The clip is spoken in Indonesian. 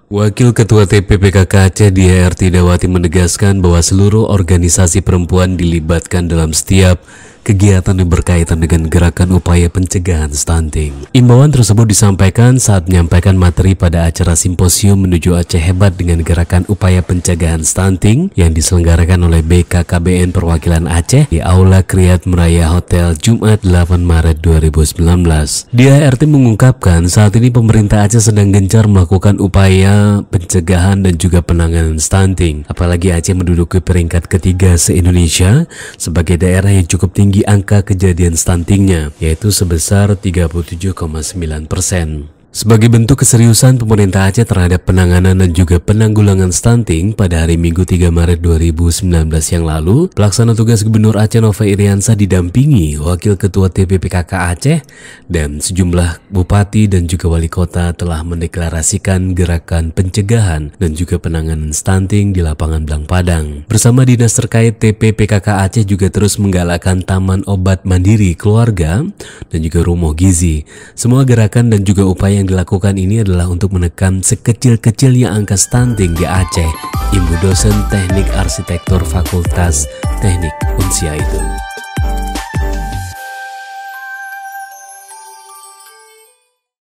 Wakil Ketua TPPKK Aceh Diah Ardhidawati menegaskan bahwa seluruh organisasi perempuan dilibatkan dalam setiap kegiatan yang berkaitan dengan gerakan upaya pencegahan stunting. Imbauan tersebut disampaikan saat menyampaikan materi pada acara simposium menuju Aceh Hebat dengan gerakan upaya pencegahan stunting yang diselenggarakan oleh BKKBN Perwakilan Aceh di Aula Kriyat Meraya Hotel Jumat 8 Maret 2019. Diah Ardhi mengungkapkan saat ini pemerintah Aceh sedang gencar melakukan upaya pencegahan dan juga penanganan stunting. Apalagi Aceh menduduki peringkat ketiga se-Indonesia sebagai daerah yang cukup tinggi angka kejadian stuntingnya, yaitu sebesar 37,9%. Sebagai bentuk keseriusan pemerintah Aceh terhadap penanganan dan juga penanggulangan stunting, pada hari Minggu 3 Maret 2019 yang lalu, pelaksana tugas Gubernur Aceh Nova Iriansah didampingi Wakil Ketua TPPKK Aceh dan sejumlah bupati dan juga wali kota telah mendeklarasikan gerakan pencegahan dan juga penanganan stunting di lapangan Blang Padang. Bersama dinas terkait, TPPKK Aceh juga terus menggalakkan taman obat mandiri keluarga dan juga rumah gizi. Semua gerakan dan juga upaya yang dilakukan ini adalah untuk menekan sekecil-kecilnya angka stunting di Aceh. Ibu dosen Teknik Arsitektur Fakultas Teknik Unsia itu.